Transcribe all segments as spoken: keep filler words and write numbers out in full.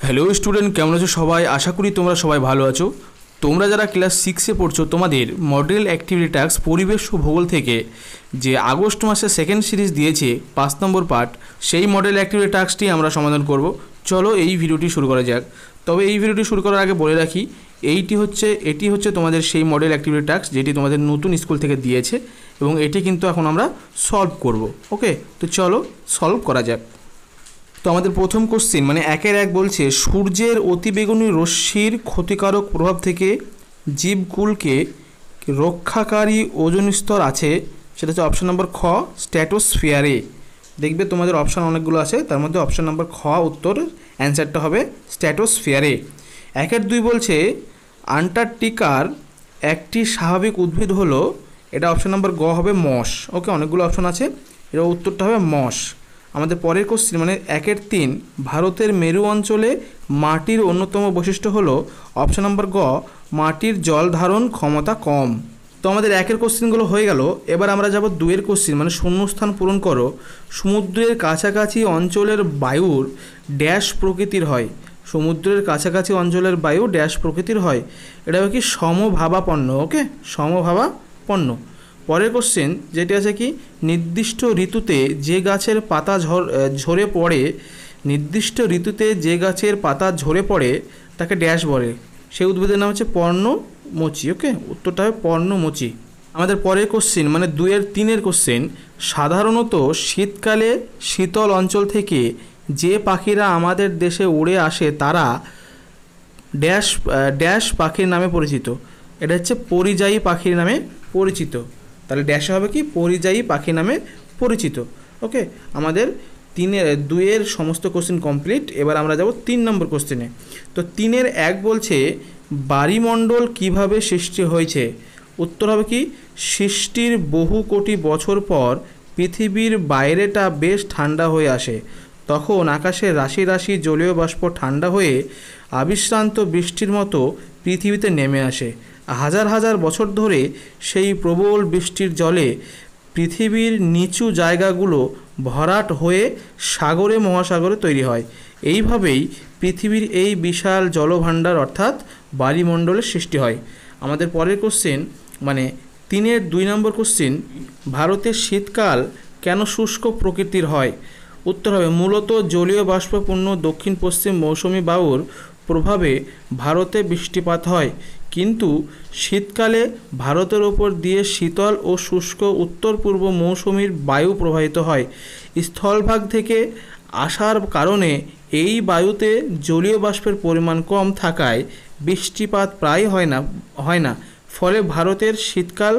Hello student, কেমন আছো সবাই? আশা করি তোমরা সবাই ভালো আছো। তোমরা যারা ক্লাস সিক্সে পড়ছো, তোমাদের মডেল অ্যাক্টিভিটি টাস্ক পরিবেশ ও ভূগোল থেকে যে আগস্ট মাসে সেকেন্ড সিরিজ দিয়েছে পাঁচ নম্বর পার্ট, সেই মডেল অ্যাক্টিভিটি টাস্কটি আমরা সমাধান করব। চলো এই ভিডিওটি শুরু করা যাক। তবে এই ভিডিওটি শুরু করার আগে বলে রাখি, এইটি হচ্ছে এটি হচ্ছে তোমাদের সেই মডেল অ্যাক্টিভিটি টাস্ক যেটি তোমাদের নতুন স্কুল থেকে দিয়েছে, এবং এটি কিন্তু এখন আমরা সলভ করব। ওকে, তো চলো সলভ করা যাক। তো আমাদের প্রথম কোশ্চেন মানে একের এক বলছে, সূর্যের অতিবেগুনি রশ্মির ক্ষতিকারক প্রভাব থেকে জীবকুলকে রক্ষাকারী ওজোন স্তর আছে, সেটা হচ্ছে অপশান নম্বর খ, স্ট্র্যাটোস্ফিয়ারে। দেখবে তোমাদের অপশান অনেকগুলো আছে, তার মধ্যে অপশান নম্বর খ উত্তর অ্যান্সারটা হবে স্ট্র্যাটোস্ফিয়ারে। একের দুই বলছে, আন্টার্কটিকার একটি স্বাভাবিক উদ্ভিদ হলো, এটা অপশান নম্বর গ হবে মস। ওকে, অনেকগুলো অপশান আছে, এটা উত্তরটা হবে মস। আমাদের পরের কোশ্চেন মানে একের তিন, ভারতের মেরু অঞ্চলে মাটির অন্যতম বৈশিষ্ট্য হলো, অপশান নম্বর গ, মাটির জল ধারণ ক্ষমতা কম। তো আমাদের একের কোশ্চেনগুলো হয়ে গেল। এবার আমরা যাব দুয়ের কোশ্চেন মানে শূন্যস্থান পূরণ করো। সমুদ্রের কাছাকাছি অঞ্চলের বায়ুর ড্যাশ প্রকৃতির হয়। সমুদ্রের কাছাকাছি অঞ্চলের বায়ু ড্যাশ প্রকৃতির হয়, এটা কি সমভাবাপন্ন। ওকে, সমভাবাপন্ন। পরের কোশ্চেন যেটি আছে কি, নির্দিষ্ট ঋতুতে যে গাছের পাতা ঝরে পড়ে নির্দিষ্ট ঋতুতে যে গাছের পাতা ঝরে পড়ে তাকে ড্যাশ বলে। সেই উদ্ভিদের নাম হচ্ছে পর্ণমোচী। ওকে, উত্তরটা হবে পর্ণমোচী। আমাদের পরের কোশ্চেন মানে দুইয়ের তিনের কোশ্চেন, সাধারণত শীতকালে শীতল অঞ্চল থেকে যে পাখিরা আমাদের দেশে উড়ে আসে তারা ড্যাশ ড্যাশ পাখির নামে পরিচিত। এটা হচ্ছে পরিযায়ী পাখির নামে পরিচিত। তাহলে ড্যাশে হবে কি, পরিযায়ী পাখি নামে পরিচিত। ওকে, আমাদের তিনের দুইয়ের সমস্ত কোশ্চেন কমপ্লিট। এবার আমরা যাব তিন নম্বর কোশ্চেনে। তো তিনের এক বলছে, বায়ুমণ্ডল কিভাবে সৃষ্টি হয়েছে? উত্তর হবে কি, সৃষ্টির বহু কোটি বছর পর পৃথিবীর বাইরেটা বেশ ঠান্ডা হয়ে আসে, তখন আকাশে রাশি রাশি জলীয় বাষ্প ঠান্ডা হয়ে অবিশ্রান্ত বৃষ্টির মতো পৃথিবীতে নেমে আসে। হাজার হাজার বছর ধরে সেই প্রবল বৃষ্টির জলে পৃথিবীর নিচু জায়গাগুলো ভরাট হয়ে সাগরে মহাসাগরে তৈরি হয়। এইভাবেই পৃথিবীর এই বিশাল জলভাণ্ডার অর্থাৎ বায়ুমণ্ডলের সৃষ্টি হয়। আমাদের পরের কোশ্চেন মানে তিনের দুই নম্বর কোশ্চেন, ভারতের শীতকাল কেন শুষ্ক প্রকৃতির হয়? উত্তর হবে, মূলত জলীয় বাষ্পপূর্ণ দক্ষিণ পশ্চিম মৌসুমি বায়ুর প্রভাবে ভারতে বৃষ্টিপাত হয়, কিন্তু শীতকালে ভারতের ওপর দিয়ে শীতল ও শুষ্ক উত্তর পূর্ব মৌসুমীর বায়ু প্রবাহিত হয়। স্থলভাগ থেকে আসার কারণে এই বায়ুতে জলীয় বাষ্পের পরিমাণ কম থাকায় বৃষ্টিপাত প্রায় হয় না হয় না ফলে ভারতের শীতকাল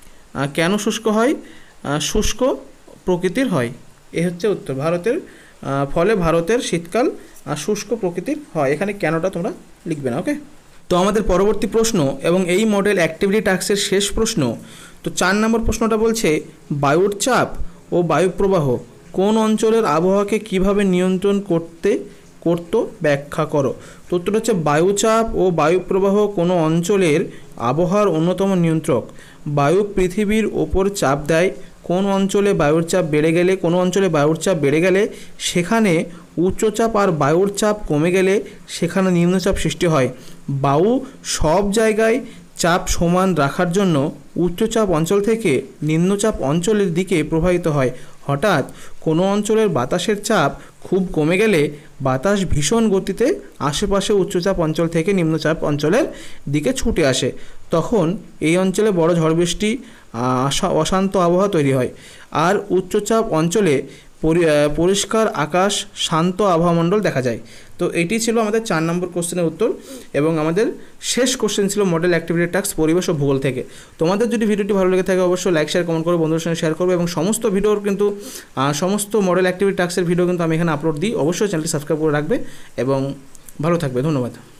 কেন শুষ্ক হয়? শুষ্ক প্রকৃতির হয়। এ হচ্ছে উত্তর। ভারতের ফলে ভারতের শীতকাল শুষ্ক প্রকৃতির হয়। এখানে কেনটা তোমরা লিখবে না। ওকে, তো আমাদের পরবর্তী প্রশ্ন এবং এই মডেল অ্যাক্টিভিটি টাস্কের শেষ প্রশ্ন। তো চার নম্বর প্রশ্নটা বলছে, বায়ুর চাপ ও বায়ুপ্রবাহ কোন অঞ্চলের আবহাওয়াকে কিভাবে নিয়ন্ত্রণ করতে করত ব্যাখ্যা করো। তো উত্তর হচ্ছে, বায়ুচাপ ও বায়ুপ্রবাহ কোনো অঞ্চলের আবহাওয়ার অন্যতম নিয়ন্ত্রক। বায়ু পৃথিবীর ওপর চাপ দেয়। কোন অঞ্চলে বায়ুর চাপ বেড়ে গেলে কোনো অঞ্চলে বায়ুর চাপ বেড়ে গেলে সেখানে উচ্চচাপ আর বায়ুর চাপ কমে গেলে সেখানে নিম্নচাপ সৃষ্টি হয়। বায়ু সব জায়গায় চাপ সমান রাখার জন্য উচ্চচাপ অঞ্চল থেকে নিম্নচাপ অঞ্চলের দিকে প্রবাহিত হয়। হঠাৎ কোনো অঞ্চলের বাতাসের চাপ খুব কমে গেলে বাতাস ভীষণ গতিতে আশেপাশে উচ্চচাপ অঞ্চল থেকে নিম্নচাপ অঞ্চলের দিকে ছুটে আসে। তখন এই অঞ্চলে বড় ঝড় বৃষ্টি, অশান্ত আবহাওয়া তৈরি হয়। আর উচ্চচাপ অঞ্চলে পরিষ্কার আকাশ, শান্ত আবহাওয়ামণ্ডল দেখা যায়। তো এটি ছিল আমাদের চার নম্বর কোশ্চেনের উত্তর, এবং আমাদের শেষ কোশ্চেন ছিল মডেল অ্যাক্টিভিটি টাস্ক পরিবেশ ও ভূগোল থেকে। তোমাদের যদি ভিডিওটি ভালো লেগে থাকে অবশ্যই লাইক শেয়ার কমেন্ট করে বন্ধুদের সঙ্গে শেয়ার করবে, এবং সমস্ত ভিডিওর কিন্তু সমস্ত মডেল অ্যাক্টিভিটি টাস্কের ভিডিও কিন্তু আমি এখানে আপলোড দিই। অবশ্যই চ্যানেলটি সাবস্ক্রাইব করে রাখবে এবং ভালো থাকবে। ধন্যবাদ।